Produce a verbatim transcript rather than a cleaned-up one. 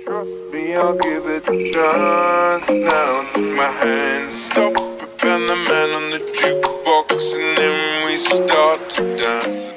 Trust me, I'll give it a chance. Now take my hand, stop it, and the man on the jukebox, and then we start to dance.